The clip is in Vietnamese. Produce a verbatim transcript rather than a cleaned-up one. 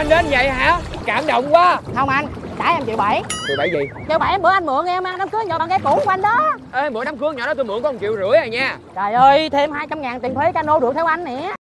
anh đến vậy hả? Cảm động quá. Không anh, trả em triệu bảy. Triệu bảy gì? Triệu bảy bữa anh mượn em ăn đám cưới nhỏ bằng ghe cũ của anh đó. Ê, bữa đám cưới nhỏ đó tôi mượn có một triệu rưỡi à nha. Trời ơi, thêm hai trăm ngàn tiền thuế cano được theo anh nè.